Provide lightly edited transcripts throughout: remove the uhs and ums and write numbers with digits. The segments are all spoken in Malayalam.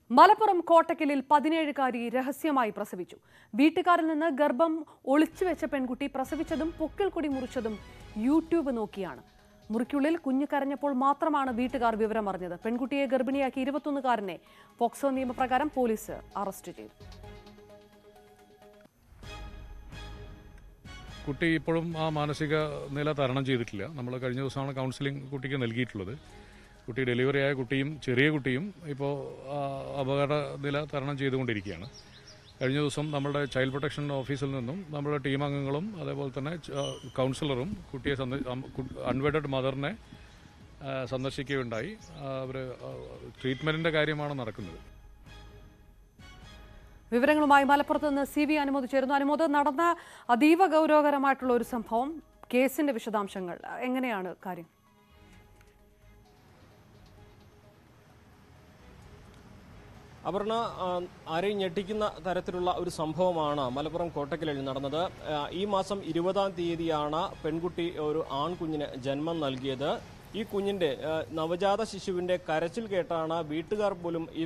മലപ്പുറം കോട്ടക്കലിൽ 17-കാരി രഹസ്യമായി പ്രസവിച്ചു. വീട്ടുകാരിൽ നിന്ന് ഗർഭം ഒളിച്ചുവെച്ച പെൺകുട്ടി പ്രസവിച്ചതും പൊക്കിൾ കൊടി മുറിച്ചതും യൂട്യൂബ് നോക്കിയാണ്. മുറിക്കുള്ളിൽ കുഞ്ഞു കരഞ്ഞപ്പോൾ മാത്രമാണ് വീട്ടുകാർ വിവരമറിഞ്ഞത്. പെൺകുട്ടിയെ ഗർഭിണിയാക്കി 21-കാരനെ പോക്സോ നിയമപ്രകാരം പോലീസ് അറസ്റ്റ് ചെയ്തു. കുട്ടി ഇപ്പോഴും ആ മാനസിക നില തരണം ചെയ്തിട്ടില്ല. നമ്മൾ കഴിഞ്ഞ ദിവസമാണ് കൗൺസിലിംഗ് കുട്ടിക്ക് നൽകിയിട്ടുള്ളത്. കുട്ടി ഡെലിവറി ആയ കുട്ടിയും ചെറിയ കുട്ടിയും ഇപ്പോൾ അപകട നില തരണം ചെയ്തുകൊണ്ടിരിക്കുകയാണ്. കഴിഞ്ഞ ദിവസം നമ്മുടെ ചൈൽഡ് പ്രൊട്ടക്ഷൻ ഓഫീസിൽ നിന്നും നമ്മുടെ ടീം അംഗങ്ങളും അതേപോലെ തന്നെ കൗൺസിലറും കുട്ടിയെ അൺവെഡഡ് മദറിനെ സന്ദർശിക്കുകയുണ്ടായി. അവർ ട്രീറ്റ്മെൻറ്റിൻ്റെ കാര്യമാണ് നടക്കുന്നത്. വിവരങ്ങളുമായി മലപ്പുറത്ത് നിന്ന് CV അനുമോദ് ചേരുന്നു. അനുമോദ്, നടന്ന അതീവ ഗൗരവകരമായിട്ടുള്ള ഒരു സംഭവം, കേസിന്റെ വിശദാംശങ്ങൾ എങ്ങനെയാണ് കാര്യം? അപർണ, ആരെയും ഞെട്ടിക്കുന്ന തരത്തിലുള്ള ഒരു സംഭവമാണ് മലപ്പുറം കോട്ടക്കലിൽ നടന്നത്. ഈ മാസം 20-ാം തീയതിയാണ് പെൺകുട്ടി ഒരു ആൺകുഞ്ഞിന് ജന്മം നൽകിയത്. ഈ കുഞ്ഞിന്റെ നവജാത ശിശുവിന്റെ കരച്ചിൽ കേട്ടാണ് വീട്ടുകാർ പോലും ഈ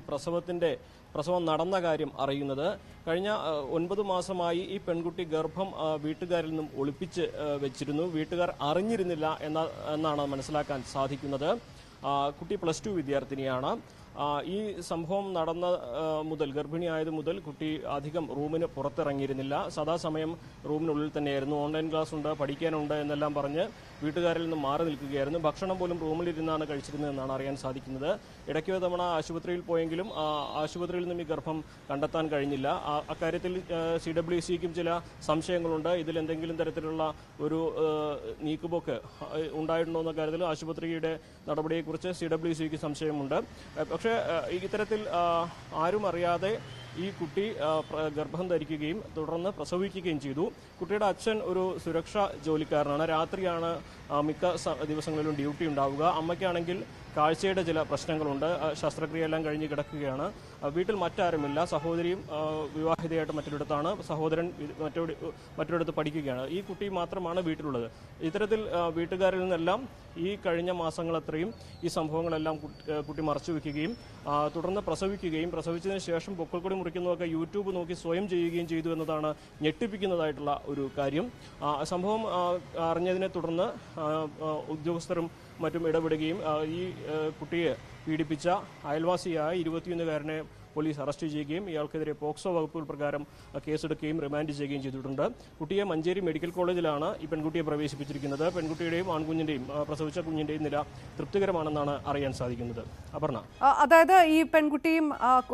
പ്രസവം നടന്ന കാര്യം അറിയുന്നത്. കഴിഞ്ഞ 9 മാസമായി ഈ പെൺകുട്ടി ഗർഭം വീട്ടുകാരിൽ നിന്നും ഒളിപ്പിച്ച് വെച്ചിരുന്നു. വീട്ടുകാർ അറിഞ്ഞിരുന്നില്ല എന്നാണ് മനസ്സിലാക്കാൻ സാധിക്കുന്നത്. കുട്ടി +2 വിദ്യാർത്ഥിനിയാണ്. ഈ സംഭവം നടന്ന മുതൽ, ഗർഭിണിയായത് മുതൽ കുട്ടി അധികം റൂമിന് പുറത്തിറങ്ങിയിരുന്നില്ല. സദാസമയം റൂമിനുള്ളിൽ തന്നെയായിരുന്നു. ഓൺലൈൻ ക്ലാസ് ഉണ്ട്, പഠിക്കാനുണ്ട് എന്നെല്ലാം പറഞ്ഞ് വീട്ടുകാരിൽ നിന്ന് മാറി നിൽക്കുകയായിരുന്നു. ഭക്ഷണം പോലും റൂമിലിരുന്നാണ് കഴിച്ചിരുന്നതെന്നാണ് അറിയാൻ സാധിക്കുന്നത്. ഇടയ്ക്ക് തവണ ആശുപത്രിയിൽ പോയെങ്കിലും ആശുപത്രിയിൽ നിന്നും ഈ ഗർഭം കണ്ടെത്താൻ കഴിഞ്ഞില്ല. അക്കാര്യത്തിൽ CWCക്കും ചില സംശയങ്ങളുണ്ട്. ഇതിൽ എന്തെങ്കിലും തരത്തിലുള്ള ഒരു നീക്കുപോക്ക് ഉണ്ടായിട്ടുണ്ടോ എന്ന കാര്യത്തിൽ ആശുപത്രിയുടെ നടപടിയെക്കുറിച്ച് CWCക്ക് സംശയമുണ്ട്. പക്ഷേ ഇത്തരത്തിൽ ആരും അറിയാതെ ഈ കുട്ടി ഗർഭം ധരിക്കുകയും തുടർന്ന് പ്രസവിക്കുകയും ചെയ്തു. കുട്ടിയുടെ അച്ഛൻ ഒരു സുരക്ഷാ ജോലിക്കാരനാണ്. രാത്രിയാണ് മിക്ക ദിവസങ്ങളിലും ഡ്യൂട്ടി ഉണ്ടാവുക. അമ്മയ്ക്കാണെങ്കിൽ കാഴ്ചയുടെ ചില പ്രശ്നങ്ങളുണ്ട്. ശസ്ത്രക്രിയയെല്ലാം കഴിഞ്ഞ് കിടക്കുകയാണ്. വീട്ടിൽ മറ്റാരുമില്ല. സഹോദരിയും വിവാഹിതയായിട്ട് മറ്റൊരിടത്താണ്. സഹോദരൻ മറ്റൊരിടത്ത് പഠിക്കുകയാണ്. ഈ കുട്ടി മാത്രമാണ് വീട്ടിലുള്ളത്. ഇത്തരത്തിൽ വീട്ടുകാരിൽ നിന്നെല്ലാം ഈ കഴിഞ്ഞ മാസങ്ങളത്രയും ഈ സംഭവങ്ങളെല്ലാം കുട്ടി മറച്ചു വയ്ക്കുകയും തുടർന്ന് പ്രസവിച്ചതിന് ശേഷം പൊക്കിൾക്കൊടി മുറിക്കുന്നതൊക്കെ യൂട്യൂബ് നോക്കി സ്വയം ചെയ്യുകയും ചെയ്തു എന്നതാണ് ഞെട്ടിപ്പിക്കുന്നതായിട്ടുള്ള ഒരു കാര്യം. സംഭവം അറിഞ്ഞതിനെ തുടർന്ന് ഉദ്യോഗസ്ഥരും മറ്റും ഇടപെടുകയും ഈ കുട്ടിയെ പീഡിപ്പിച്ച അയൽവാസിയായ 21-കാരനെ പോലീസ് അറസ്റ്റ് ചെയ്യുകയും ഇയാൾക്കെതിരെ പോക്സോ വകുപ്പുകൾ പ്രകാരം കേസെടുക്കുകയും റിമാൻഡ് ചെയ്യുകയും ചെയ്തിട്ടുണ്ട്. കുട്ടിയെ മഞ്ചേരി മെഡിക്കൽ കോളേജിലാണ് ഈ പെൺകുട്ടിയെ പ്രവേശിപ്പിച്ചിരിക്കുന്നത്. പെൺകുട്ടിയുടെയും ആൺകുഞ്ഞിന്റെയും പ്രസവിച്ച കുഞ്ഞിന്റെയും നില തൃപ്തികരമാണെന്നാണ് അറിയാൻ സാധിക്കുന്നത്. അപർണ, അതായത് ഈ പെൺകുട്ടിയും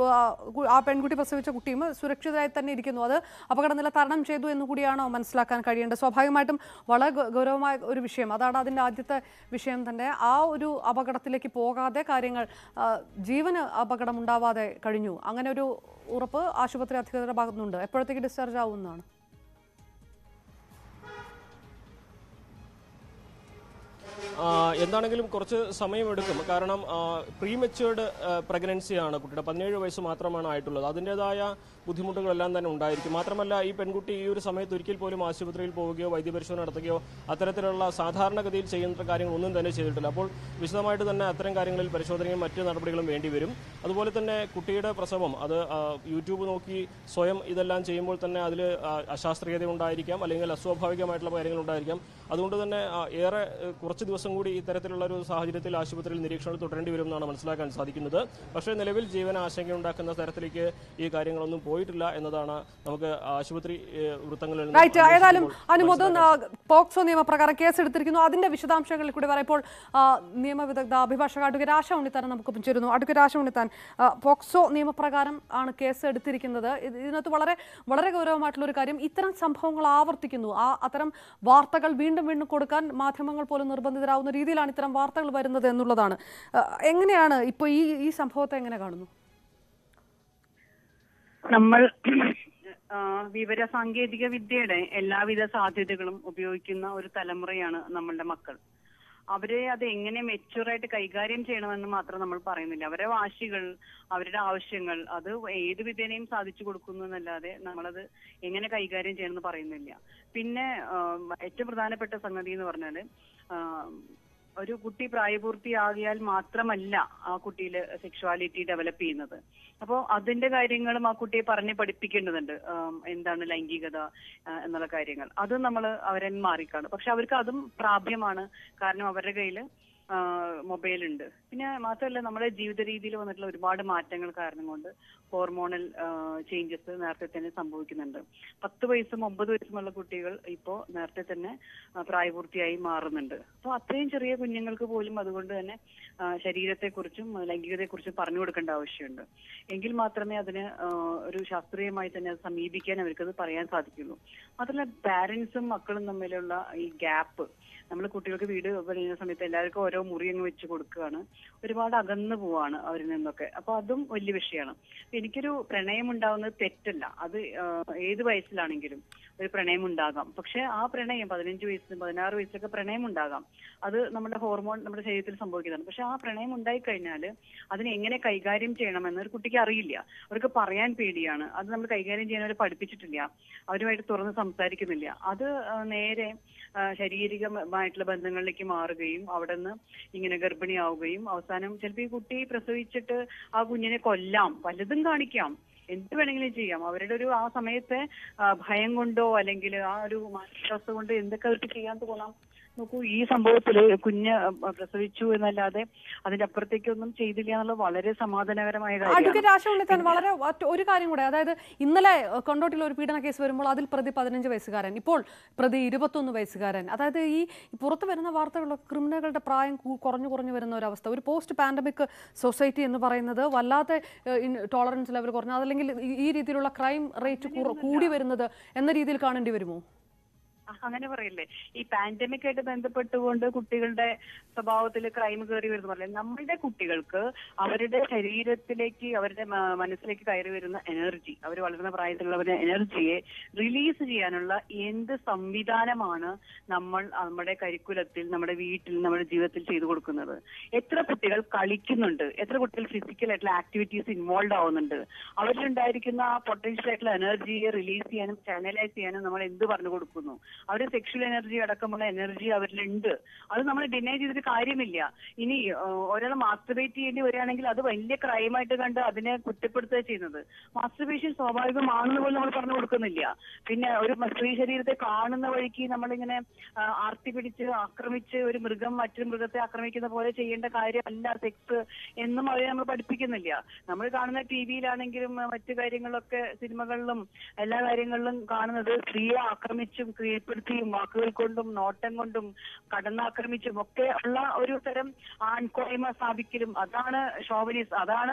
ആ പെൺകുട്ടി പ്രസവിച്ച കുട്ടിയും സുരക്ഷിതരായി തന്നെ ഇരിക്കുന്നു. അത് അപകടനില തരണം ചെയ്തു എന്നുകൂടിയാണോ മനസ്സിലാക്കാൻ കഴിയേണ്ടത്? സ്വാഭാവികമായിട്ടും വളരെ ഗൗരവമായ ഒരു വിഷയം, അതാണ് അതിൻ്റെ ആദ്യത്തെ വിഷയം തന്നെ. ആ ഒരു അപകടത്തിലേക്ക് പോകാതെ കാര്യങ്ങൾ, ജീവന് അപകടം ഉണ്ടാവാതെ കഴിഞ്ഞു. അങ്ങനെ ഒരു ഉറപ്പ് ആശുപത്രി അധികൃതരുടെ ഭാഗത്തുനിന്നുണ്ട്. എപ്പോഴത്തേക്ക് ഡിസ്ചാർജ് ആവുന്നതാണ്? എന്താണെങ്കിലും കുറച്ച് സമയമെടുക്കും. കാരണം പ്രീമെച്യൂർഡ് പ്രഗ്നൻസിയാണ് കുട്ടിയുടെ. 17 വയസ്സ് മാത്രമാണ് ആയിട്ടുള്ളത്. അതിൻ്റെതായ ബുദ്ധിമുട്ടുകളെല്ലാം തന്നെ ഉണ്ടായിരിക്കും. മാത്രമല്ല ഈ പെൺകുട്ടി ഈ ഒരു സമയത്ത് ഒരിക്കൽ പോലും ആശുപത്രിയിൽ പോവുകയോ വൈദ്യപരിശോധന നടത്തുകയോ അത്തരത്തിലുള്ള സാധാരണഗതിയിൽ ചെയ്യുന്ന കാര്യങ്ങളൊന്നും തന്നെ ചെയ്തിട്ടില്ല. അപ്പോൾ വിശദമായിട്ട് തന്നെ അത്തരം കാര്യങ്ങളിൽ പരിശോധനയും മറ്റ് നടപടികളും വേണ്ടിവരും. അതുപോലെ തന്നെ കുട്ടിയുടെ പ്രസവം അത് യൂട്യൂബ് നോക്കി സ്വയം ഇതെല്ലാം ചെയ്യുമ്പോൾ തന്നെ അതിൽ അശാസ്ത്രീയത ഉണ്ടായിരിക്കാം, അല്ലെങ്കിൽ അസ്വാഭാവികമായിട്ടുള്ള കാര്യങ്ങൾ ഉണ്ടായിരിക്കാം. അതുകൊണ്ട് തന്നെ ഏറെ കുറച്ച് ദിവസം കൂടി ഇത്തരത്തിലുള്ള ഒരു സാഹചര്യത്തിൽ ആശുപത്രിയിൽ നിരീക്ഷണത്തിൽ തുടരേണ്ടി വരും എന്നാണ് മനസ്സിലാക്കാൻ സാധിക്കുന്നത്. പക്ഷേ നിലവിൽ ജീവന ആശങ്കയുണ്ടാക്കുന്ന തരത്തിലേക്ക് ഈ കാര്യങ്ങളൊന്നും പോയിട്ടില്ല എന്നതാണ് നമുക്ക് ആശുപത്രി വൃത്തങ്ങളിൽ. ഏതായാലും അനുമോദൻ പോക്സോ നിയമപ്രകാരം കേസെടുത്തിരിക്കുന്നു. അതിന്റെ വിശദാംശങ്ങളിൽ കൂടി പറയുമ്പോൾ നിയമവിദഗ്ധ അഭിഭാഷക അഡ്വക്കേറ്റ് ആശ ഉണ്ണിത്താൻ നമുക്കൊപ്പം ചേരുന്നു. അഡ്വക്കേറ്റ് ആശ ഉണ്ണിത്താൻ, പോക്സോ നിയമപ്രകാരം ആണ് കേസ് എടുത്തിരിക്കുന്നത്. ഇതിനകത്ത് വളരെ വളരെ ഗൗരവമായിട്ടുള്ള ഒരു കാര്യം, ഇത്തരം സംഭവങ്ങൾ ആവർത്തിക്കുന്നു. അത്തരം വാർത്തകൾ വീണ്ടും കൊടുക്കാൻ മാധ്യമങ്ങൾ പോലും നിർബന്ധിതരാകുന്ന രീതിയിലാണ് ഇത്തരം വാർത്തകൾ വരുന്നത് എന്നുള്ളതാണ്. എങ്ങനെയാണ് ഇപ്പോൾ ഈ സംഭവത്തെ എങ്ങനെ കാണുന്നു? നമ്മൾ വിവര സാങ്കേതിക വിദ്യയുടെ എല്ലാവിധ സാധ്യതകളും ഉപയോഗിക്കുന്ന ഒരു തലമുറയാണ് നമ്മളുടെ മക്കൾ. അവരെ അത് എങ്ങനെ മെച്യൂറായിട്ട് കൈകാര്യം ചെയ്യണമെന്ന് മാത്രം നമ്മൾ പറയുന്നില്ല. അവരുടെ വാശികൾ, അവരുടെ ആവശ്യങ്ങൾ അത് ഏത് വിധേനയും സാധിച്ചു കൊടുക്കുന്നു എന്നല്ലാതെ നമ്മളത് എങ്ങനെ കൈകാര്യം ചെയ്യണമെന്ന് പറയുന്നില്ല. പിന്നെ ഏറ്റവും പ്രധാനപ്പെട്ട സംഗതി എന്ന് പറഞ്ഞാൽ ഒരു കുട്ടി പ്രായപൂർത്തിയാകിയാൽ മാത്രമല്ല ആ കുട്ടിയിൽ സെക്ഷുവാലിറ്റി ഡെവലപ്പ് ചെയ്യുന്നത്. അപ്പോൾ അതിന്റെ കാര്യങ്ങളും ആ കുട്ടിയെ പറഞ്ഞ് പഠിപ്പിക്കേണ്ടതുണ്ട്. എന്താണ് ലൈംഗികത എന്നുള്ള കാര്യങ്ങൾ അത് നമ്മൾ അവരെ മാറിക്കാണും. പക്ഷെ അവർക്ക് അതും പ്രാപ്യമാണ്, കാരണം അവരുടെ കയ്യിൽ മൊബൈൽ ഉണ്ട്. പിന്നെ മാത്രമല്ല നമ്മുടെ ജീവിത രീതിയിൽ വന്നിട്ടുള്ള ഒരുപാട് മാറ്റങ്ങൾ കാരണം കൊണ്ട് ഹോർമോണൽ ചേഞ്ചസ് നേരത്തെ തന്നെ സംഭവിക്കുന്നുണ്ട്. 10 വയസ്സും 9 വയസ്സുമുള്ള കുട്ടികൾ ഇപ്പോൾ നേരത്തെ തന്നെ പ്രായപൂർത്തിയായി മാറുന്നുണ്ട്. അപ്പോൾ അത്രയും ചെറിയ കുഞ്ഞുങ്ങൾക്ക് പോലും അതുകൊണ്ട് തന്നെ ശരീരത്തെക്കുറിച്ചും ലൈംഗികതയെക്കുറിച്ചും പറഞ്ഞു കൊടുക്കേണ്ട ആവശ്യമുണ്ട്. എങ്കിൽ മാത്രമേ അതിന് ഒരു ശാസ്ത്രീയമായി തന്നെ അത് സമീപിക്കാൻ അവർക്കത് പറയാൻ സാധിക്കുള്ളൂ. മാത്രമല്ല പാരന്റ്സും മക്കളും തമ്മിലുള്ള ഈ ഗ്യാപ്പ്, നമ്മൾ കുട്ടികൾക്ക് വീട് പണിയുന്ന സമയത്ത് എല്ലാവർക്കും ഓരോ മുറി അങ്ങ് വെച്ച് കൊടുക്കുകയാണ്, ഒരുപാട് അകന്നു പോവാണ് അവരിൽ നിന്നൊക്കെ. അപ്പൊ അതും വലിയ വിഷയമാണ്. എനിക്കൊരു പ്രണയം ഉണ്ടാവുന്നത് തെറ്റല്ല, അത് ഏത് വയസ്സിലാണെങ്കിലും ഒരു പ്രണയം ഉണ്ടാകാം. പക്ഷെ ആ പ്രണയം 15 വയസ്സിലും 16 വയസ്സിലൊക്കെ പ്രണയം ഉണ്ടാകാം. അത് നമ്മുടെ ഹോർമോൺ നമ്മുടെ ശരീരത്തിൽ സംഭവിക്കുന്നതാണ്. പക്ഷെ ആ പ്രണയം ഉണ്ടായിക്കഴിഞ്ഞാൽ അതിനെ എങ്ങനെ കൈകാര്യം ചെയ്യണമെന്ന് ഒരു കുട്ടിക്ക് അറിയില്ല, അവർക്ക് പറയാൻ പേടിയാണ്. അത് നമ്മൾ കൈകാര്യം ചെയ്യാൻ അവർ പഠിപ്പിച്ചിട്ടില്ല, അവരുമായിട്ട് തുറന്ന് സംസാരിക്കുന്നില്ല. അത് നേരെ ശാരീരികമായിട്ടുള്ള ബന്ധങ്ങളിലേക്ക് മാറുകയും അവിടെ നിന്ന് ഇങ്ങനെ ഗർഭിണിയാവുകയും അവസാനം ചിലപ്പോൾ ഈ കുട്ടി പ്രസവിച്ചിട്ട് ആ കുഞ്ഞിനെ കൊല്ലാം, പലതും കാണിക്കാം, എന്ത് വേണമെങ്കിലും ചെയ്യാം. അവരുടെ ഒരു ആ സമയത്തെ ഭയം കൊണ്ടോ അല്ലെങ്കിൽ ആ ഒരു മാനസികാവസ്ഥ കൊണ്ട് എന്തൊക്കെ അവർക്ക് ചെയ്യാൻ തോന്നാം. നോക്കൂ, ഈ സംഭവത്തില് കുഞ്ഞ് പ്രസവിച്ചു എന്നല്ലാതെ അതിന്റെ അപ്പുറത്തേക്കൊന്നും ചെയ്തില്ല എന്നുള്ളത് വളരെ സമാധാനകരമായ കാര്യമാണ്. അഡ്വക്കേറ്റ് ആശ ഉണ്ണിത്താൻ, വളരെ ഒരു കാര്യം കൂടെ, അതായത് ഇന്നലെ കൊണ്ടോട്ടിയിൽ ഒരു പീഡന കേസ് വരുമ്പോൾ അതിൽ പ്രതി 15 വയസ്സുകാരൻ, ഇപ്പോൾ പ്രതി 21 വയസ്സുകാരൻ. അതായത് ഈ പുറത്തു വരുന്ന വാർത്തകളിലൊക്കെ ക്രിമിനലുകളുടെ പ്രായം കുറഞ്ഞു വരുന്ന ഒരവസ്ഥ. ഒരു പോസ്റ്റ് പാൻഡമിക് സൊസൈറ്റി എന്ന് പറയുന്നത് വല്ലാത്ത ടോളറൻസ് ലെവൽ കുറഞ്ഞ, അതല്ലെങ്കിൽ ഈ രീതിയിലുള്ള ക്രൈം റേറ്റ് കൂടി വരുന്നത് എന്ന രീതിയിൽ കാണേണ്ടി വരുമോ? അങ്ങനെ പറയില്ലേ, ഈ പാൻഡമിക് ആയിട്ട് ബന്ധപ്പെട്ടുകൊണ്ട് കുട്ടികളുടെ സ്വഭാവത്തിൽ ക്രൈം കയറി വരുന്ന പോലെ നമ്മളുടെ കുട്ടികൾക്ക് അവരുടെ ശരീരത്തിലേക്ക് അവരുടെ മനസ്സിലേക്ക് കയറി വരുന്ന എനർജി, അവർ വളരുന്ന പ്രായത്തിലുള്ളവരുടെ എനർജിയെ റിലീസ് ചെയ്യാനുള്ള എന്ത് സംവിധാനമാണ് നമ്മൾ നമ്മുടെ കരിക്കുലത്തിൽ, നമ്മുടെ വീട്ടിൽ, നമ്മുടെ ജീവിതത്തിൽ ചെയ്തു കൊടുക്കുന്നത്? എത്ര കുട്ടികൾ കളിക്കുന്നുണ്ട്, എത്ര കുട്ടികൾ ഫിസിക്കൽ ആയിട്ടുള്ള ആക്ടിവിറ്റീസ് ഇൻവോൾവ് ആവുന്നുണ്ട്? അവരിലുണ്ടായിരിക്കുന്ന ആ പൊട്ടൻഷ്യൽ ആയിട്ടുള്ള എനർജിയെ റിലീസ് ചെയ്യാനും ചാനലൈസ് ചെയ്യാനും നമ്മൾ എന്ത് പറഞ്ഞു കൊടുക്കുന്നു? അവരുടെ സെക്ഷൽ എനർജി അടക്കമുള്ള എനർജി അവരിലുണ്ട്, അത് നമ്മൾ ഡിനൈ ചെയ്തിട്ട് കാര്യമില്ല. ഇനി ഒരാൾ മാസ്റ്റർബേറ്റ് ചെയ്യേണ്ടി വരികയാണെങ്കിൽ അത് വലിയ ക്രൈമായിട്ട് കണ്ട് അതിനെ കുറ്റപ്പെടുത്തുക ചെയ്യുന്നത്. മാസ്റ്റർബേഷൻ സ്വാഭാവികമാണെന്ന് പോലും നമ്മൾ പറഞ്ഞു കൊടുക്കുന്നില്ല. പിന്നെ ഒരു സ്ത്രീ ശരീരത്തെ കാണുന്ന വഴിക്ക് നമ്മളിങ്ങനെ ആർത്തി പിടിച്ച് ആക്രമിച്ച് ഒരു മൃഗം മറ്റൊരു മൃഗത്തെ ആക്രമിക്കുന്ന പോലെ ചെയ്യേണ്ട കാര്യമല്ല സെക്സ് എന്നും അവരെ നമ്മൾ പഠിപ്പിക്കുന്നില്ല. നമ്മൾ കാണുന്ന ടിവിയിലാണെങ്കിലും മറ്റു കാര്യങ്ങളിലൊക്കെ സിനിമകളിലും എല്ലാ കാര്യങ്ങളിലും കാണുന്നത് സ്ത്രീയെ ആക്രമിച്ചും കീഴ്പ്പെടുത്തിയും വാക്കുകൾ കൊണ്ടും നോട്ടം കൊണ്ടും കടന്നാക്രമിച്ചും ഒക്കെ ഉള്ള ഒരു തരം ആൺകോയ്മ സ്ഥാപിക്കലും, അതാണ് ഷോവനിസ്, അതാണ്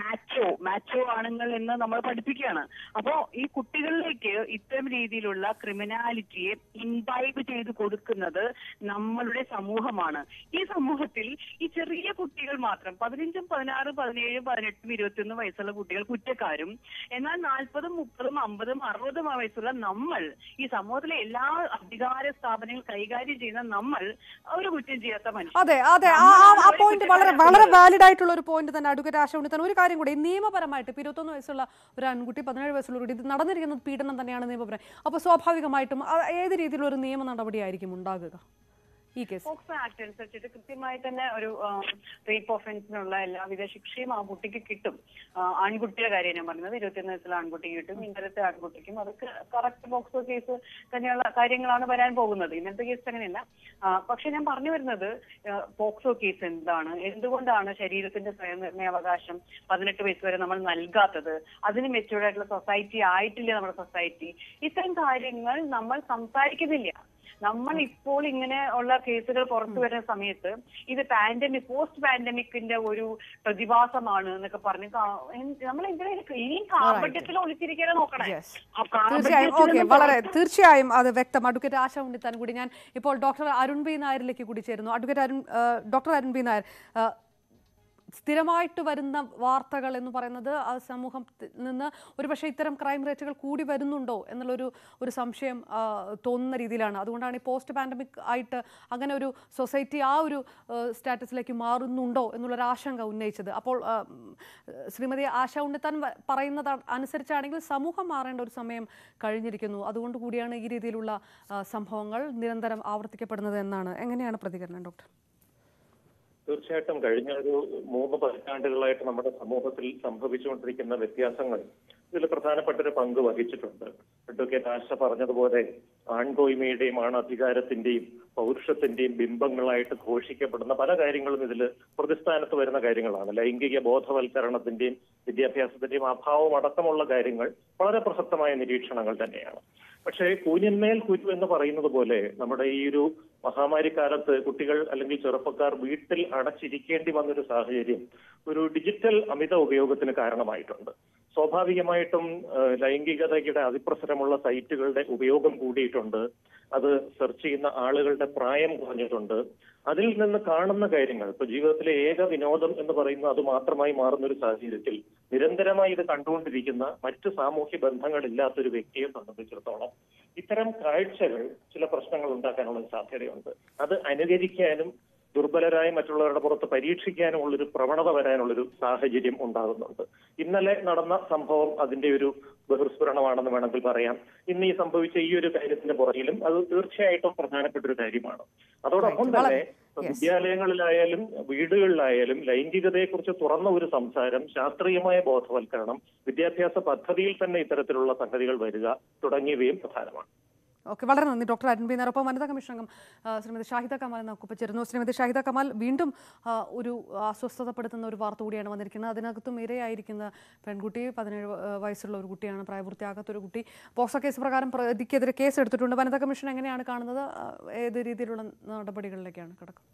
മാച്ചോ ആണുങ്ങൾ എന്ന് നമ്മൾ പഠിപ്പിക്കുകയാണ്. അപ്പോ ഈ കുട്ടികളിലേക്ക് ഇത്തരം രീതിയിലുള്ള ക്രിമിനാലിറ്റിയെ ഇൻവൈബ് ചെയ്ത് കൊടുക്കുന്നത് നമ്മളുടെ സമൂഹമാണ്. ഈ സമൂഹത്തിൽ ഈ ചെറിയ കുട്ടികൾ മാത്രം 15, 16, 17, 18, 21 വയസ്സുള്ള കുട്ടികൾ കുറ്റക്കാരും, എന്നാൽ 40, 30, 50, 60 വയസ്സുള്ള നമ്മൾ, ഈ സമൂഹത്തിലെ എല്ലാ അധികാര സ്ഥാപനങ്ങൾ കൈകാര്യം ചെയ്യുന്ന നമ്മൾ ഒരു കുറ്റം ചെയ്യാത്ത മനുഷ്യർ. അതെ അതെ, ആ പോയിന്റ് വളരെ വളരെ വാലിഡ് ആയിട്ടുള്ള ഒരു പോയിന്റ് തന്നെ അഡ്വക്കേറ്റ് ആശ ഉണ്ണിത്താൻ. ഒരു കാര്യം കൂടി, നിയമപരമായിട്ട് 21 വയസ്സുള്ള ഒരു ആൺകുട്ടി 17 വയസ്സുള്ള ഒരു ഇത് നടന്നിരിക്കുന്നത് പീഡനം തന്നെയാണ് നിയമപരം. അപ്പോൾ സ്വാഭാവികമായിട്ടും ഏത് രീതിയിലുള്ള ഒരു നിയമ നടപടിയായിരിക്കും ഉണ്ടാകുക ഈ കേസ്? പോക്സോ ആക്ട് അനുസരിച്ചിട്ട് കൃത്യമായി തന്നെ ഒരു റേപ്പ് ഒഫൻസിനുള്ള എല്ലാവിധ ശിക്ഷയും ആ കുട്ടിക്ക് കിട്ടും. ആൺകുട്ടിയുടെ കാര്യം ഞാൻ പറഞ്ഞത്, 21 വയസ്സുള്ള ആൺകുട്ടിക്ക് കിട്ടും, ഇന്നലത്തെ ആൺകുട്ടിക്കും. അതൊക്കെ കറക്റ്റ് പോക്സോ കേസ് തന്നെയുള്ള കാര്യങ്ങളാണ് വരാൻ പോകുന്നത്. ഇന്നത്തെ കേസ് അങ്ങനെയല്ല. പക്ഷെ ഞാൻ പറഞ്ഞു വരുന്നത്, പോക്സോ കേസ് എന്താണ്, എന്തുകൊണ്ടാണ് ശരീരത്തിന്റെ സ്വയംനിർണയാവകാശം 18 വയസ്സ് വരെ നമ്മൾ നൽകാത്തത്, അതിന് മെച്ചൂർഡ് ആയിട്ടുള്ള സൊസൈറ്റി ആയിട്ടില്ല നമ്മുടെ സൊസൈറ്റി, ഇത്തരം കാര്യങ്ങൾ നമ്മൾ സംസാരിക്കുന്നില്ല. നമ്മൾ ഇപ്പോൾ ഇങ്ങനെ ഉള്ള കേസുകൾ പുറത്തു വരുന്ന സമയത്ത് ഇത് പോസ്റ്റ് പാൻഡമിക്കിന്റെ ഒരു പ്രതിഭാസമാണ് എന്നൊക്കെ പറഞ്ഞ് നമ്മൾ ഇനിയും കാപട്യത്തിൽ ഒളിച്ചിരിക്കാതെ നോക്കണേ. തീർച്ചയായും അത് വ്യക്തം. അഡ്വക്കേറ്റ് ആശ ഉണ്ണിത്താൻ കൂടി. ഞാൻ ഇപ്പോൾ ഡോക്ടർ അരുൺ ബി നായരിലേക്ക് കൂടി ചേരുന്നു. ഡോക്ടർ അരുൺ ബി നായർ, സ്ഥിരമായിട്ട് വരുന്ന വാർത്തകൾ എന്ന് പറയുന്നത് ആ സമൂഹത്തിൽ നിന്ന് ഒരുപക്ഷെ ഇത്തരം ക്രൈം റേറ്റുകൾ കൂടി വരുന്നുണ്ടോ എന്നുള്ളൊരു സംശയം തോന്നുന്ന രീതിയിലാണ്. അതുകൊണ്ടാണ് ഈ പോസ്റ്റ് പാൻഡമിക് ആയിട്ട് അങ്ങനെ ഒരു സൊസൈറ്റി ആ ഒരു സ്റ്റാറ്റസിലേക്ക് മാറുന്നുണ്ടോ എന്നുള്ളൊരു ആശങ്ക ഉന്നയിച്ചത്. അപ്പോൾ ശ്രീമതി ആശ ഉണ്ണിത്താൻ പറയുന്നത് അനുസരിച്ചാണെങ്കിൽ സമൂഹം മാറേണ്ട ഒരു സമയം കഴിഞ്ഞിരിക്കുന്നു. അതുകൊണ്ട് കൂടിയാണ് ഈ രീതിയിലുള്ള സംഭവങ്ങൾ നിരന്തരം ആവർത്തിക്കപ്പെടുന്നത് എന്നാണ്. എങ്ങനെയാണ് പ്രതികരണം ഡോക്ടർ? തീർച്ചയായിട്ടും കഴിഞ്ഞ ഒരു 3 പതിറ്റാണ്ടുകളായിട്ട് നമ്മുടെ സമൂഹത്തിൽ സംഭവിച്ചുകൊണ്ടിരിക്കുന്ന വ്യത്യാസങ്ങൾ ഇതിൽ പ്രധാനപ്പെട്ട ഒരു പങ്ക് വഹിച്ചിട്ടുണ്ട്. അഡ്വക്കേറ്റ് ആശ പറഞ്ഞതുപോലെ ആൺകോയ്മയുടെയും അധികാരത്തിന്റെയും പൗരുഷത്തിന്റെയും ബിംബങ്ങളായിട്ട് ഘോഷിക്കപ്പെടുന്ന പല കാര്യങ്ങളും ഇതിൽ പ്രതിസ്ഥാനത്ത് വരുന്ന കാര്യങ്ങളാണ്. ലൈംഗിക ബോധവൽക്കരണത്തിന്റെയും വിദ്യാഭ്യാസത്തിന്റെയും അഭാവം അടക്കമുള്ള കാര്യങ്ങൾ വളരെ പ്രസക്തമായ നിരീക്ഷണങ്ങൾ തന്നെയാണ്. പക്ഷേ കൂനിന്മേൽ കുരു എന്ന് പറയുന്നത് പോലെ നമ്മുടെ ഈ ഒരു മഹാമാരി കാലത്ത് കുട്ടികൾ അല്ലെങ്കിൽ ചെറുപ്പക്കാർ വീട്ടിൽ അടച്ചിരിക്കേണ്ടി വന്നൊരു സാഹചര്യം ഒരു ഡിജിറ്റൽ അമിത ഉപയോഗത്തിന് കാരണമായിട്ടുണ്ട്. സ്വാഭാവികമായിട്ടും ലൈംഗികതയുടെ അതിപ്രസരമുള്ള സൈറ്റുകളുടെ ഉപയോഗം കൂടിയിട്ടുണ്ട്. അത് സെർച്ച് ചെയ്യുന്ന ആളുകളുടെ പ്രായം കുറഞ്ഞിട്ടുണ്ട്. അതിൽ നിന്ന് കാണുന്ന കാര്യങ്ങൾ ഇപ്പൊ ജീവിതത്തിലെ ഏക വിനോദം എന്ന് പറയുന്നത് അത് മാത്രമായി മാറുന്ന ഒരു സാഹചര്യത്തിൽ നിരന്തരമായി ഇത് കണ്ടുകൊണ്ടിരിക്കുന്ന മറ്റ് സാമൂഹ്യ ബന്ധങ്ങളില്ലാത്തൊരു വ്യക്തിയെ സംബന്ധിച്ചിടത്തോളം ഇത്തരം കാഴ്ചകൾ ചില പ്രശ്നങ്ങൾ ഉണ്ടാക്കാനുള്ള സാധ്യതയുണ്ട്. അത് അനുകരിക്കാനും ദുർബലരായ മറ്റുള്ളവരുടെ പുറത്ത് പരീക്ഷിക്കാനുമുള്ളൊരു പ്രവണത വരാനുള്ളൊരു സാഹചര്യം ഉണ്ടാകുന്നുണ്ട്. ഇന്നലെ നടന്ന സംഭവം അതിന്റെ ഒരു ബഹിർസ്ഫുരണമാണെന്ന് വേണമെങ്കിൽ പറയാം. ഇന്ന് ഈ സംഭവിച്ച ഈ ഒരു കാര്യത്തിന്റെ പുറകിലും അത് തീർച്ചയായിട്ടും പ്രധാനപ്പെട്ട ഒരു കാര്യമാണ്. അതോടൊപ്പം തന്നെ വിദ്യാലയങ്ങളിലായാലും വീടുകളിലായാലും ലൈംഗികതയെക്കുറിച്ച് തുറന്ന ഒരു സംസാരം, ശാസ്ത്രീയമായ ബോധവൽക്കരണം, വിദ്യാഭ്യാസ പദ്ധതിയിൽ തന്നെ ഇത്തരത്തിലുള്ള സംഗതികൾ വരിക തുടങ്ങിയവയും പ്രധാനമാണ്. ഓക്കെ, വളരെ നന്ദി ഡോക്ടർ അരുൺ ബി നായർ. ഒപ്പം വനിതാ കമ്മീഷൻ അംഗം ശ്രീമതി ഷാഹിദ കമാൽ നമുക്കൊപ്പം ചേരുന്നു. ശ്രീമതി ഷാഹിദ കമാൽ, വീണ്ടും ഒരു അസ്വസ്ഥതപ്പെടുത്തുന്ന ഒരു വാർത്ത കൂടിയാണ് വന്നിരിക്കുന്നത്. അതിനകത്തും ഇരയായിരിക്കുന്ന പെൺകുട്ടി 17 വയസ്സുള്ള ഒരു കുട്ടിയാണ്, പ്രായപൂർത്തിയാകാത്തൊരു കുട്ടി. പോക്സോ കേസ് പ്രകാരം പ്രതിക്കെതിരെ കേസ് എടുത്തിട്ടുണ്ട്. വനിതാ കമ്മീഷൻ എങ്ങനെയാണ് കാണുന്നത്? ഏത് രീതിയിലുള്ള നടപടികളിലേക്കാണ് കിടക്കുന്നത്?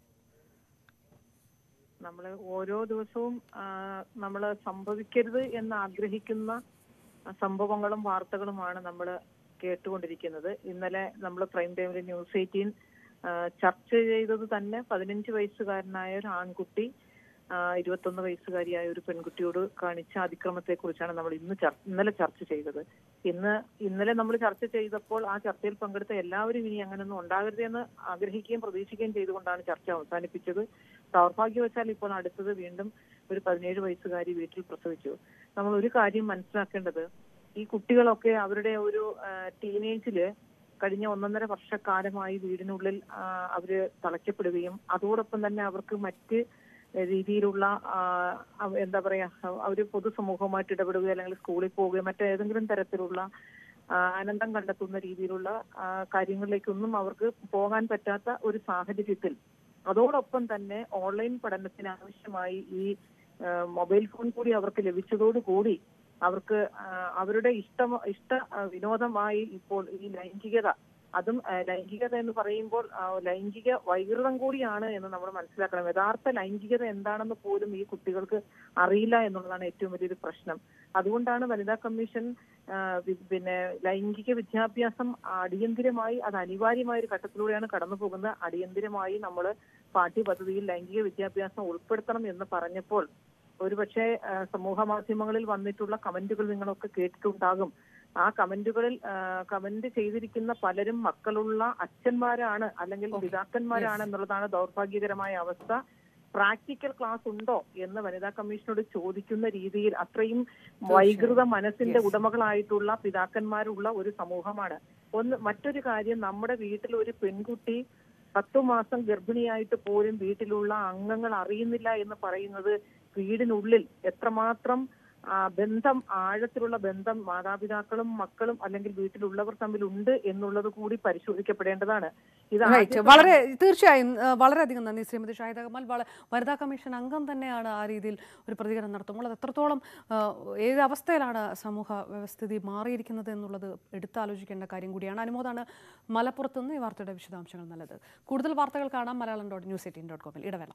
നമ്മൾ ഓരോ ദിവസവും നമ്മൾ സംഭവിക്കരുത് എന്ന് ആഗ്രഹിക്കുന്ന സംഭവങ്ങളും വാർത്തകളുമാണ് നമ്മൾ കേട്ടുകൊണ്ടിരിക്കുന്നത്. ഇന്നലെ നമ്മൾ പ്രൈം ടൈമിൽ ന്യൂസ് 18 ചർച്ച ചെയ്തത് തന്നെ 15 വയസ്സുകാരനായ ഒരു ആൺകുട്ടി 21 വയസ്സുകാരിയായ ഒരു പെൺകുട്ടിയോട് കാണിച്ച അതിക്രമത്തെ കുറിച്ചാണ് നമ്മൾ ഇന്നലെ ചർച്ച ചെയ്തത്. ഇന്നലെ നമ്മൾ ചർച്ച ചെയ്തപ്പോൾ ആ ചർച്ചയിൽ പങ്കെടുത്ത എല്ലാവരും ഇനി അങ്ങനെയൊന്നും ഉണ്ടാകരുതെന്ന് ആഗ്രഹിക്കുകയും പ്രതീക്ഷിക്കുകയും ചെയ്തുകൊണ്ടാണ് ചർച്ച അവസാനിപ്പിച്ചത്. ദൗർഭാഗ്യവശാൽ ഇപ്പോൾ അടുത്തത് വീണ്ടും ഒരു 17 വയസ്സുകാരി വീട്ടിൽ പ്രസവിച്ചു. നമ്മൾ ഒരു കാര്യം മനസ്സിലാക്കേണ്ടത്, ഈ കുട്ടികളൊക്കെ അവരുടെ ഒരു ടീനേജില് കഴിഞ്ഞ 1.5 വർഷക്കാലമായി വീടിനുള്ളിൽ അവര് തളയ്ക്കപ്പെടുകയും അതോടൊപ്പം തന്നെ അവർക്ക് മറ്റ് രീതിയിലുള്ള എന്താ പറയാ, അവര് പൊതുസമൂഹവുമായിട്ട് ഇടപെടുകയോ അല്ലെങ്കിൽ സ്കൂളിൽ പോവുകയോ മറ്റേതെങ്കിലും തരത്തിലുള്ള ആനന്ദം കണ്ടെത്തുന്ന രീതിയിലുള്ള കാര്യങ്ങളിലേക്കൊന്നും അവർക്ക് പോകാൻ പറ്റാത്ത ഒരു സാഹചര്യത്തിൽ അതോടൊപ്പം തന്നെ ഓൺലൈൻ പഠനത്തിന് ആവശ്യമായി ഈ മൊബൈൽ ഫോൺ കൂടി അവർക്ക് ലഭിച്ചതോടുകൂടി അവർക്ക് അവരുടെ ഇഷ്ട വിനോദമായി ഇപ്പോൾ ഈ ലൈംഗികത, അതും ലൈംഗികത എന്ന് പറയുമ്പോൾ ലൈംഗിക വൈകൃതം കൂടിയാണ് എന്ന് നമ്മൾ മനസ്സിലാക്കണം. യഥാർത്ഥ ലൈംഗികത എന്താണെന്ന് പോലും ഈ കുട്ടികൾക്ക് അറിയില്ല എന്നുള്ളതാണ് ഏറ്റവും വലിയൊരു പ്രശ്നം. അതുകൊണ്ടാണ് വനിതാ കമ്മീഷൻ ലൈംഗിക വിദ്യാഭ്യാസം അടിയന്തിരമായി, അത് അനിവാര്യമായ ഒരു ഘട്ടത്തിലൂടെയാണ് കടന്നു പോകുന്നത്. അടിയന്തിരമായി നമ്മൾ പാഠ്യപദ്ധതിയിൽ ലൈംഗിക വിദ്യാഭ്യാസം ഉൾപ്പെടുത്തണം എന്ന് പറഞ്ഞപ്പോൾ ഒരുപക്ഷെ സമൂഹ മാധ്യമങ്ങളിൽ വന്നിട്ടുള്ള കമന്റുകൾ നിങ്ങളൊക്കെ കേട്ടിട്ടുണ്ടാകും. ആ കമന്റ് ചെയ്തിരിക്കുന്ന പലരും മക്കളുള്ള അച്ഛന്മാരാണ് അല്ലെങ്കിൽ പിതാക്കന്മാരാണ് എന്നുള്ളതാണ് ദൗർഭാഗ്യകരമായ അവസ്ഥ. പ്രാക്ടിക്കൽ ക്ലാസ് ഉണ്ടോ എന്ന് വനിതാ കമ്മീഷനോട് ചോദിക്കുന്ന രീതിയിൽ അത്രയും വൈകൃത മനസ്സിന്റെ ഉടമകളായിട്ടുള്ള പിതാക്കന്മാരുള്ള ഒരു സമൂഹമാണ്. മറ്റൊരു കാര്യം, നമ്മുടെ വീട്ടിൽ ഒരു പെൺകുട്ടി 10 മാസം ഗർഭിണിയായിട്ട് പോലും വീട്ടിലുള്ള അംഗങ്ങൾ അറിയുന്നില്ല എന്ന് പറയുന്നത് വീടിനുള്ളിൽ എത്രമാത്രം ബന്ധം, ആഴത്തിലുള്ള ബന്ധം മാതാപിതാക്കളും മക്കളും അല്ലെങ്കിൽ വീട്ടിലുള്ളവർ തമ്മിൽ ഉണ്ട് എന്നുള്ളത് കൂടി പരിശോധിക്കപ്പെടേണ്ടതാണ്. വളരെ തീർച്ചയായും വളരെയധികം നന്ദി ശ്രീമതി ഷാഹിദ കമാൽ. വനിതാ കമ്മീഷൻ അംഗം തന്നെയാണ് ആ രീതിയിൽ ഒരു പ്രതികരണം നടത്തുമ്പോൾ അത് എത്രത്തോളം ഏത് അവസ്ഥയിലാണ് സമൂഹ വ്യവസ്ഥിതി മാറിയിരിക്കുന്നത് എന്നുള്ളത് എടുത്താലോചിക്കേണ്ട കാര്യം കൂടിയാണ്. അനുമോദാണ് മലപ്പുറത്തുനിന്ന് ഈ വാർത്തയുടെ വിശദാംശങ്ങൾ നല്ലത്. കൂടുതൽ വാർത്തകൾ കാണാം malayalam.news18.com. ഇടവേള.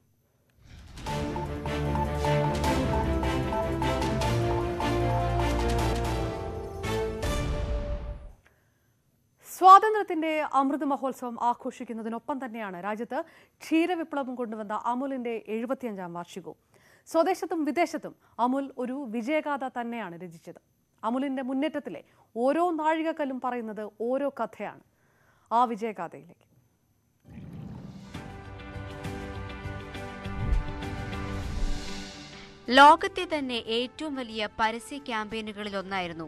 സ്വാതന്ത്ര്യത്തിന്റെ അമൃത് മഹോത്സവം ആഘോഷിക്കുന്നതിനൊപ്പം തന്നെയാണ് രാജ്യത്ത് ക്ഷീരവിപ്ലവം കൊണ്ടുവന്ന അമുലിന്റെ 75ാം വാർഷികവും. സ്വദേശത്തും വിദേശത്തും അമുൽ ഒരു വിജയഗാഥ തന്നെയാണ് രചിച്ചത്. അമുലിന്റെ മുന്നേറ്റത്തിലെ ഓരോ നാഴികക്കല്ലും പറയുന്നത് ഓരോ കഥയാണ്. ആ വിജയഗാഥയിലേക്ക്. ലോകത്തെ തന്നെ ഏറ്റവും വലിയ പരസ്യ ക്യാമ്പയിനുകളിലൊന്നായിരുന്നു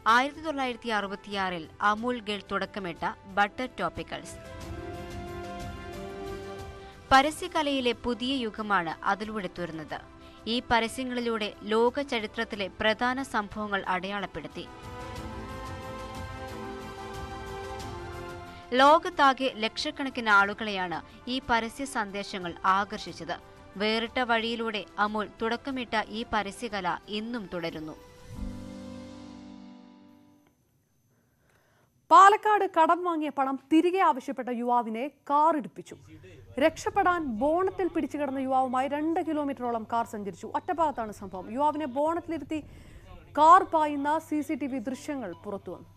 1966 അമൂൽ ഗേൾ തുടക്കമിട്ട ബട്ടർ ടോപ്പിക്കൽസ്. പരസ്യകലയിലെ പുതിയ യുഗമാണ് അതിലൂടെ തുറന്നത്. ഈ പരസ്യങ്ങളിലൂടെ ലോക ചരിത്രത്തിലെ പ്രധാന സംഭവങ്ങൾ അടയാളപ്പെടുത്തി. ലോകത്താകെ ലക്ഷക്കണക്കിന് ആളുകളെയാണ് ഈ പരസ്യ സന്ദേശങ്ങൾ ആകർഷിച്ചത്. വേറിട്ട വഴിയിലൂടെ അമുൽ തുടക്കമിട്ട ഈ പരസ്യകല ഇന്നും തുടരുന്നു. പാലക്കാട് കടം വാങ്ങിയ പണം തിരികെ ആവശ്യപ്പെട്ട യുവാവിനെ കാർ ഇടിപ്പിച്ചു. രക്ഷപ്പെടാൻ ബോണറ്റിൽ പിടിച്ചു കിടന്ന യുവാവുമായി 2 കിലോമീറ്ററോളം കാർ സഞ്ചരിച്ചു. ഒറ്റപ്പാലത്താണ് സംഭവം. യുവാവിനെ ബോണറ്റിലിരുത്തി കാർ പായുന്ന CCTV ദൃശ്യങ്ങൾ പുറത്തുവന്നു.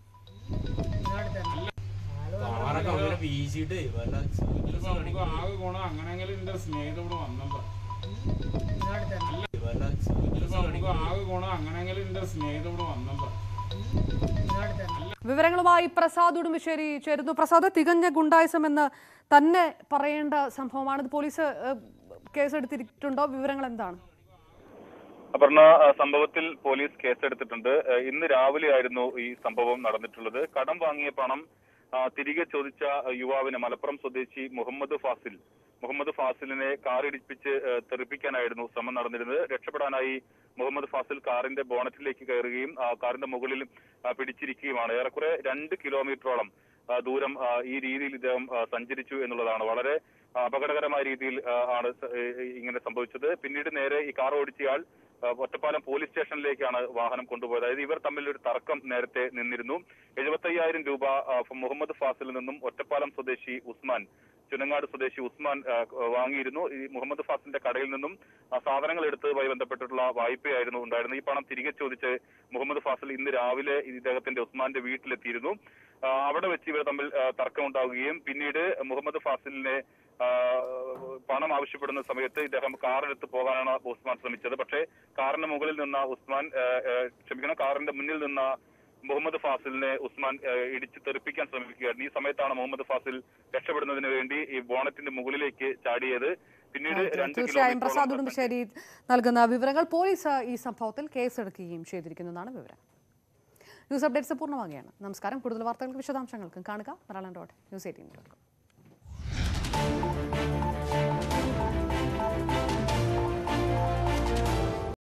വിവരങ്ങളുമായി പ്രസാദ് ഉടുമ്പശ്ശേരി ചേരുന്നു. പ്രസാദ്, തികഞ്ഞ ഗുണ്ടായിസം എന്ന് തന്നെ പറയേണ്ട സംഭവമാണ്. പോലീസ് കേസെടുത്തിട്ടുണ്ടോ? വിവരങ്ങൾ എന്താണ്? അപർണ, സംഭവത്തിൽ പോലീസ് കേസെടുത്തിട്ടുണ്ട്. ഇന്ന് രാവിലെയായിരുന്നു ഈ സംഭവം നടന്നിട്ടുള്ളത്. കടം വാങ്ങിയ പണം തിരികെ ചോദിച്ച യുവാവിനെ മലപ്പുറം സ്വദേശി മുഹമ്മദ് ഫാസിലിനെ കാറിടിപ്പിച്ച് തെറിപ്പിക്കാനായിരുന്നു ശ്രമം നടന്നിരുന്നത്. രക്ഷപ്പെടാനായി മുഹമ്മദ് ഫാസിൽ കാറിന്റെ ബോണറ്റിലേക്ക് കയറുകയും കാറിന്റെ മുകളിൽ പിടിച്ചിരിക്കുകയുമാണ്. ഏറെക്കുറെ 2 കിലോമീറ്ററോളം ദൂരം ഈ രീതിയിൽ ഇദ്ദേഹം സഞ്ചരിച്ചു എന്നുള്ളതാണ്. വളരെ അപകടകരമായ രീതിയിൽ ആണ് ഇങ്ങനെ സംഭവിച്ചത്. പിന്നീട് നേരെ ഈ കാർ ഓടിച്ചയാൾ ഒറ്റപ്പാലം പോലീസ് സ്റ്റേഷനിലേക്കാണ് വാഹനം കൊണ്ടുപോയത്. അതായത് ഇവർ തമ്മിൽ ഒരു തർക്കം നേരത്തെ നിന്നിരുന്നു. 75,000 രൂപ മുഹമ്മദ് ഫാസിലിൽ നിന്നും ഒറ്റപ്പാലം സ്വദേശി ഉസ്മാൻ, ചുനങ്ങാട് സ്വദേശി ഉസ്മാൻ വാങ്ങിയിരുന്നു. ഈ മുഹമ്മദ് ഫാസിലിന്റെ കടയിൽ നിന്നും സാധനങ്ങൾ എടുത്തതുമായി ബന്ധപ്പെട്ടിട്ടുള്ള വായ്പയായിരുന്നു ഉണ്ടായിരുന്നത്. ഈ പണം തിരികെ ചോദിച്ച് മുഹമ്മദ് ഫാസിൽ ഇന്ന് രാവിലെ ഇദ്ദേഹത്തിന്റെ ഉസ്മാന്റെ വീട്ടിലെത്തിയിരുന്നു. അവിടെ വെച്ച് ഇവർ തമ്മിൽ തർക്കമുണ്ടാവുകയും പിന്നീട് മുഹമ്മദ് ഫാസിലിനെ പണം ആവശ്യപ്പെടുന്ന സമയത്ത് ഇദ്ദേഹം കാറെടുത്ത് പോകാനാണ് ഉസ്മാൻ ശ്രമിച്ചത്. പക്ഷേ കാറിന്റെ മുകളിൽ നിന്ന കാറിന്റെ മുന്നിൽ നിന്ന മുഹമ്മദ് ഫാസിലിനെ ഉസ്മാൻ ഇടിച്ച് തെറിപ്പിക്കാൻ ശ്രമിക്കുകയായിരുന്നു. ഈ സമയത്താണ് മുഹമ്മദ് ഫാസിൽ രക്ഷപ്പെടുന്നതിന് വേണ്ടി ഈ ബോണറ്റിന്റെ മുകളിലേക്ക് ചാടിയത്. പിന്നീട് തീർച്ചയായും പ്രസാദ് ഉടുമ്പശ്ശേരി നൽകുന്ന വിവരങ്ങൾ. പോലീസ് ഈ സംഭവത്തിൽ കേസെടുക്കുകയും ചെയ്തിരിക്കുന്നതാണ് വിവരം. ന്യൂസ് അപ്ഡേറ്റ്സ് പൂർണ്ണമാകുകയാണ്. നമസ്കാരം. കൂടുതൽ വാർത്തകൾക്ക് വിശദാംശങ്ങൾക്കും കാണുക Marathon.news18.com.